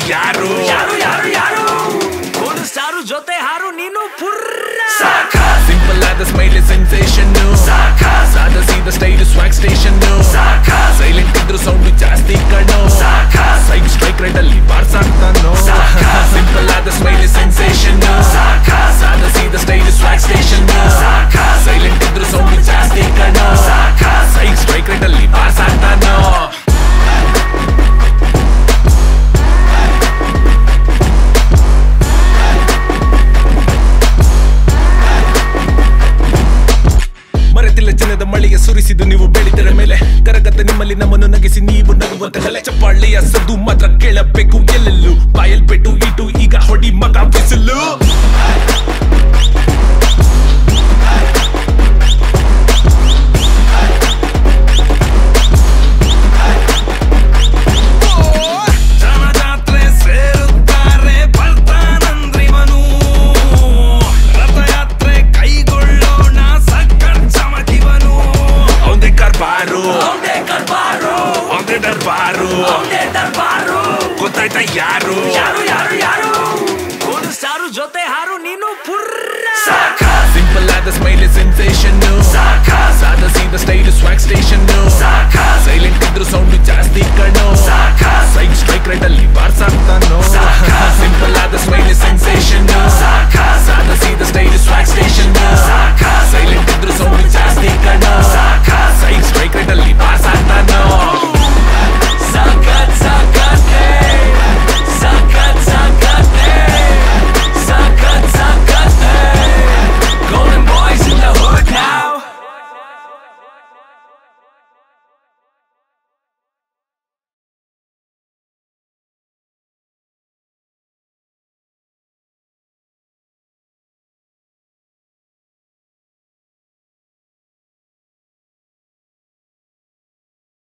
ಯಾರು ಯಾರು ಯಾರು ಯಾರು ಗೋಲ್ಡ್ ಸ್ಟಾರು ಜೊತೆ ಹಾರು ನೀನು ಪುರ್ರ ಸಿಂಪಲ್ ಆದ ಸ್ಮೈಲ್ ಸೆನ್ಸೇಷನ್ ಸಾದ ಸೀದ ಸ್ಟೈಲ್ ಸ್ವಾಗ್ ಸ್ಟೇಷನ್ ಸೈಲೆಂಟ್ ಇದ್ರು ಸೌಂಡ್ ಜಾಸ್ತಿ ಕಣ್ಣು ಸೈಡ್ ಸ್ಟ್ರೈಕ್ ರೈಟ್ ಅಲ್ಲಿ ಬಾರ್ಸಾಕ್ತಾನೋ ಸಿಂಪಲ್ ಆದ ಸ್ಮೈಲ್ ಸೆನ್ಸೇಷನ್ ಸಾದ ಸೀದ ಸ್ಟೈಲ್ ಸ್ವಾಗ್ ಸ್ಟೇಷನ್ ಸೈಲೆಂಟ್ ಇದ್ರು ಸೌಂಡ್ ಜಾಸ್ತಿ ಕಣ್ಣು ಸೈಡ್ ಸ್ಟ್ರೈಕ್ ರೈಟ್ ಅಲ್ಲಿ ಬಾರ್ಸಾಕ್ತಾನೋ ಮರೆತಿಲ್ಲ ಜನದ ಮಳೆಗೆ ಸುರಿಸಿದ್ದು ನೀವು ಬೆಳೆದರ ಮೇಲೆ ಕರಗತ್ತ ನಿಮ್ಮಲ್ಲಿ ನಮ್ಮನ್ನು ನಗಿಸಿ ನೀವು ನಗುವಂತ ಕಲೆ ಚಪ್ಪಾಳೆಯ ಸದ್ದು ಮಾತ್ರ ಕೇಳಬೇಕು ಎಲ್ಲೆಲ್ಲೂ ಬಾಯಲ್ ಬೆಟ್ಟು ಇಟ್ಟು ಈಗ ಹೊಡಿ ಮಗ ಬಿಸಿಲು ಗೊತ್ತಾಯ್ತಾ ಯಾರು ಯಾರು ಯಾರು ಯಾರು ಗೋಲ್ಡ್ ಸ್ಟಾರು ಜೊತೆ ಹಾರು ನೀನು ಪುರ್ರ ಸಿಂಪಲ್ ಆದ ಸ್ಮೈಲ್ ಸೆನ್ಸೇಷನ್ ಸಾದ ಸೀದ ಸ್ಟೈಲ್ ಸ್ವಾಗ್ ಸ್ಟೇಷನ್